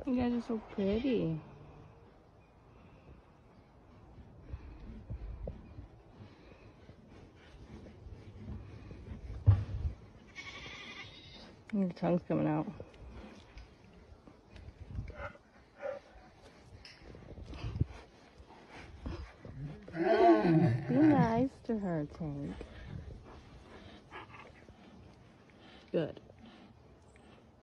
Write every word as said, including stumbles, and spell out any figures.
You guys are so pretty. Your tongue's coming out. Be nice to her, Tank. Good.